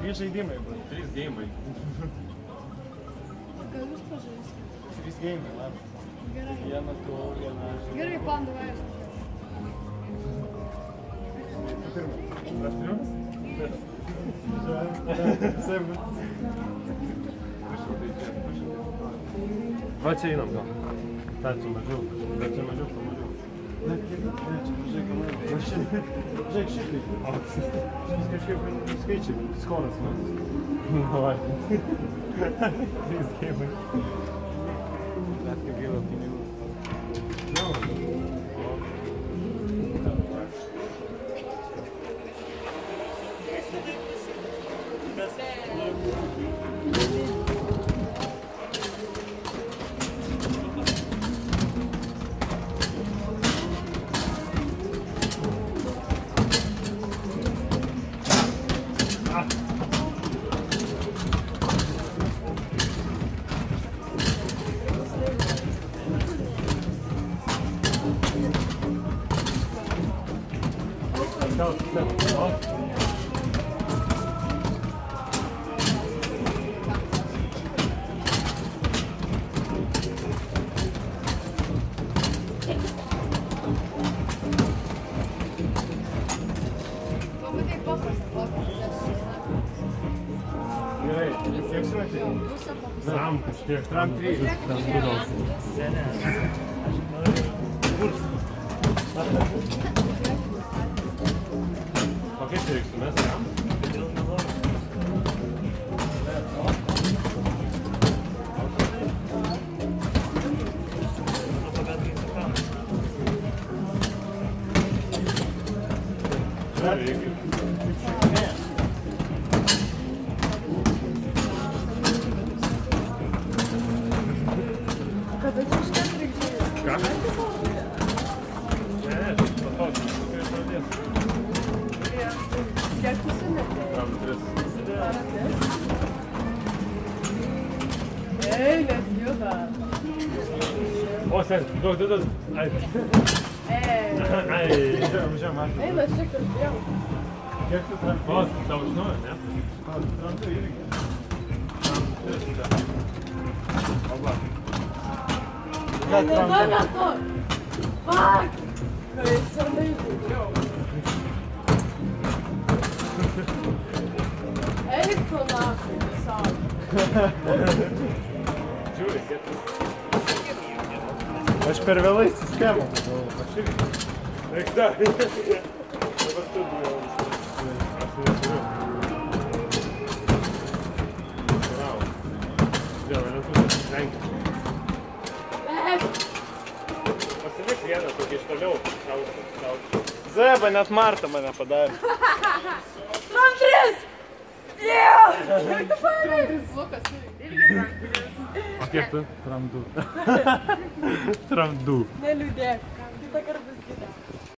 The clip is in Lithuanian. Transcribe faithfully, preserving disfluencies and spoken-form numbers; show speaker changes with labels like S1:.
S1: Trys žaidimai buvo.
S2: Trys geimai.
S3: Gal jūs pažaisite?
S1: Trys geimai, labas.
S3: Gerai.
S1: Vieną tu, vieną aš.
S3: Gerai, pandų vajas.
S1: Pirmą.
S2: Aš pirmas?
S1: Visai bus.
S2: Va čia einam gal. Ta, čia mažiau. Bet čia mažiau, čia mažiau.
S1: Ne, ne, čia mažai komandai. Žiūrėk, šitai. Šis kažkaip skaičiai, skolas matas.
S2: Davai. Trys geimai.
S1: Bet kaip gaila pinigų. Gerai, kiek sumetė?
S2: Tram kažkiek.
S1: Tram trys.
S2: Tram būdavas.
S1: Ne, ne. Aš noriu kurs.
S2: O kaip čia reiks sumest jam?
S1: Kodėl nenoriu?
S3: Kada čia iškart reikėjo?
S2: Ką? Ne, ne, čia patogiai, kai pradės.
S3: Kiek tu sumetė?
S2: Tram tris.
S3: Ei, nes juda.
S2: O, sen, duok, duok, duok. Ai.
S3: Ei.
S2: Ai.
S1: Važiuojam, važiuojam, važiuojam.
S3: Ei, mes čia kalbėjom.
S1: Kiek tu tram
S2: O,
S1: trys?
S2: tau žinojo, ne?
S1: Tram tu irgi.
S2: Tram tris. Oba.
S3: Ne, ne, ne, ne, to. Fuck! Kai senai būdžiau. Eik tu nakai, visam.
S2: Žiūri, kiek tu.
S1: Aš per vėlai sistemą.
S2: Aš irgi. Eik dar. Dabar tu buvau. Aš neturiu. Bravo. Vėl, ne tu pasirenki. Pasilik vieną tokį iš toliau. Šaukštą, šaukštą.
S1: Zeba, net Marta mane padarė.
S3: Tram tris! Yeah! Kiek tu paėmė? Lukas irgi tram tris.
S2: O kiek tu? Tram du. Tram du.
S3: Neliūdėk. Kitą kartą bus kita.